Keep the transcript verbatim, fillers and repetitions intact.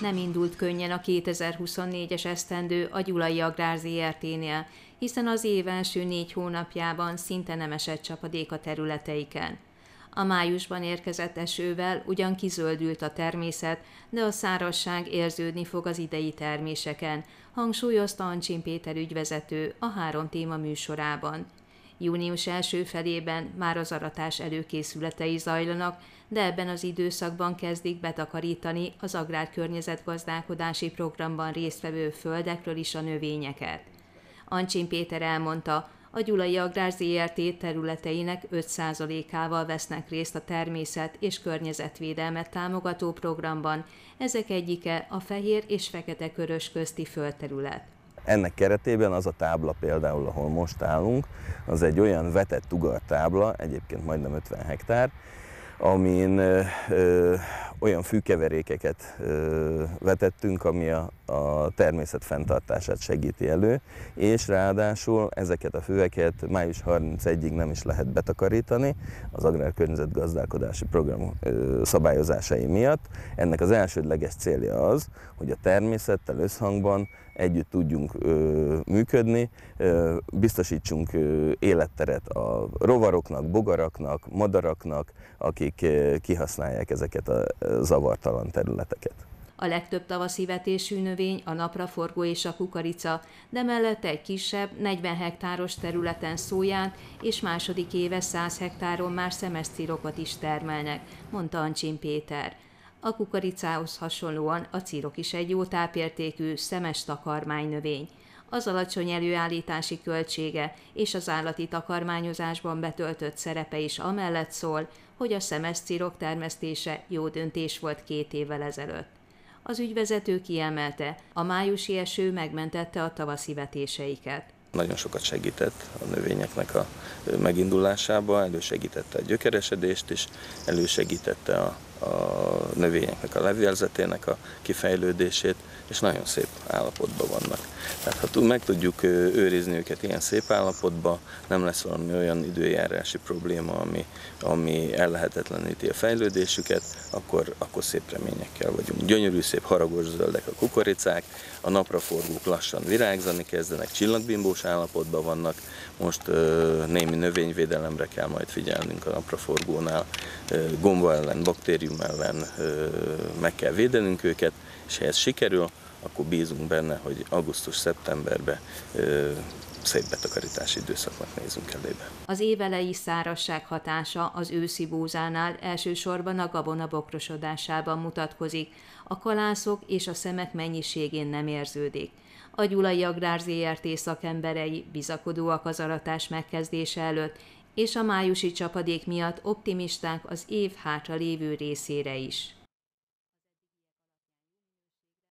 nem indult könnyen a kétezer-huszonnégyes esztendő a Gyulai Agrár zé er té-nél, hiszen az év első négy hónapjában szinte nem esett csapadék a területeiken. A májusban érkezett esővel ugyan kizöldült a természet, de a szárazság érződni fog az idei terméseken, hangsúlyozta Ancsin Péter ügyvezető a Három Téma műsorában. Június első felében már az aratás előkészületei zajlanak, de ebben az időszakban kezdik betakarítani az agrárkörnyezetgazdálkodási programban résztvevő földekről is a növényeket. Ancsin Péter elmondta, a Gyulai Agrár zé er té területeinek öt százalékával vesznek részt a természet- és környezetvédelmet támogató programban, ezek egyike a fehér és fekete körös közti földterület. Ennek keretében az a tábla például, ahol most állunk, az egy olyan vetett ugar tábla, egyébként majdnem ötven hektár, amin ö, ö, olyan fűkeverékeket ö, vetettünk, ami a, a természet fenntartását segíti elő, és ráadásul ezeket a fűeket május harmincegyedikéig nem is lehet betakarítani az agrárkörnyezetgazdálkodási program ö, szabályozásai miatt. Ennek az elsődleges célja az, hogy a természettel összhangban együtt tudjunk ö, működni, ö, biztosítsunk ö, életteret a rovaroknak, bogaraknak, madaraknak, akik ö, kihasználják ezeket a zavartalan területeket. A legtöbb tavaszi vetésű növény a napraforgó és a kukorica, de mellette egy kisebb, negyven hektáros területen szóját és második éve száz hektáron már szemeszcirokot is termelnek, mondta Ancsin Péter. A kukoricához hasonlóan a cirok is egy jó tápértékű, szemes takarmánynövény. Az alacsony előállítási költsége és az állati takarmányozásban betöltött szerepe is amellett szól, hogy a szemes cirok termesztése jó döntés volt két évvel ezelőtt. Az ügyvezető kiemelte, a májusi eső megmentette a tavaszi vetéseiket. Nagyon sokat segített a növényeknek a megindulásába, elősegítette a gyökeresedést is, elősegítette a, a növényeknek a levélzetének a kifejlődését, és nagyon szép állapotban vannak. Tehát ha meg tudjuk őrizni őket ilyen szép állapotban, nem lesz valami olyan időjárási probléma, ami, ami ellehetetleníti a fejlődésüket, akkor, akkor szép reményekkel vagyunk. Gyönyörű, szép haragos zöldek a kukoricák, a napraforgók lassan virágzani kezdenek, csillagbimbós állapotban vannak, most ö, némi növényvédelemre kell majd figyelnünk a napraforgónál, ö, gomba ellen, baktérium ellen ö, meg kell védenünk őket, és ha ez sikerül, akkor bízunk benne, hogy augusztus-szeptemberben szép betakarítási időszaknak nézünk elébe. Az évelei szárazság hatása az őszi búzánál elsősorban a gabona bokrosodásában mutatkozik, a kalászok és a szemek mennyiségén nem érződik. A Gyulai Agrár zé er té szakemberei bizakodóak az aratás megkezdése előtt, és a májusi csapadék miatt optimisták az év hátralévő részére is.